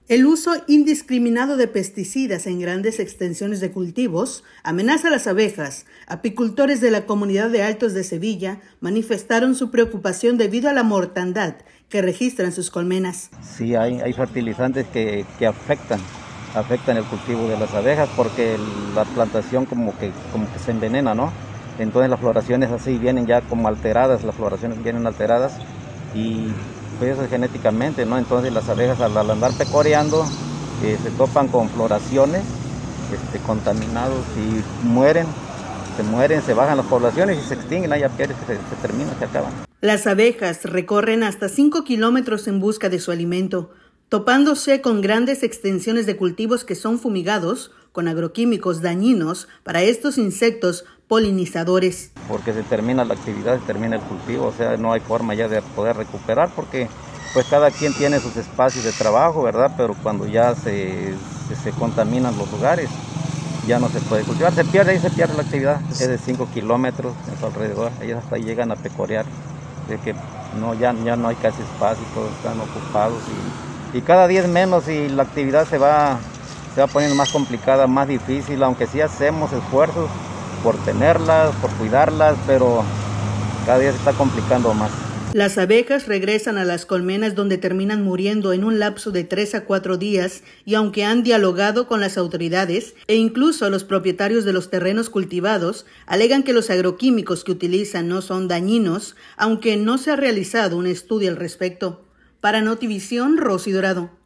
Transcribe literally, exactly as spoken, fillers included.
El uso indiscriminado de pesticidas en grandes extensiones de cultivos amenaza a las abejas. Apicultores de la comunidad de Altos de Sevilla manifestaron su preocupación debido a la mortandad que registran sus colmenas. Sí, hay, hay fertilizantes que, que afectan, afectan el cultivo de las abejas porque la plantación como que, como que se envenena, ¿no? Entonces las floraciones así vienen ya como alteradas, las floraciones vienen alteradas y pues eso es genéticamente, ¿no? Entonces las abejas al, al andar pecoreando eh, se topan con floraciones este, contaminados y mueren, se mueren, se bajan las poblaciones y se extinguen, hay apiarios que se, se terminan, se acaban. Las abejas recorren hasta cinco kilómetros en busca de su alimento, topándose con grandes extensiones de cultivos que son fumigados con agroquímicos dañinos para estos insectos polinizadores. Porque se termina la actividad, se termina el cultivo, o sea, no hay forma ya de poder recuperar porque pues cada quien tiene sus espacios de trabajo, ¿verdad? Pero cuando ya se, se, se contaminan los lugares, ya no se puede cultivar, se pierde ahí, se pierde la actividad. Es de cinco kilómetros en su alrededor, ellos hasta ahí llegan a pecorear, de que no, ya, ya no hay casi espacio, todos están ocupados y, y cada día es menos y la actividad se va, se va poniendo más complicada, más difícil, aunque sí hacemos esfuerzos por tenerlas, por cuidarlas, pero cada día se está complicando más. Las abejas regresan a las colmenas donde terminan muriendo en un lapso de tres a cuatro días y aunque han dialogado con las autoridades e incluso los propietarios de los terrenos cultivados, alegan que los agroquímicos que utilizan no son dañinos, aunque no se ha realizado un estudio al respecto. Para Notivisión, Rosy Dorado.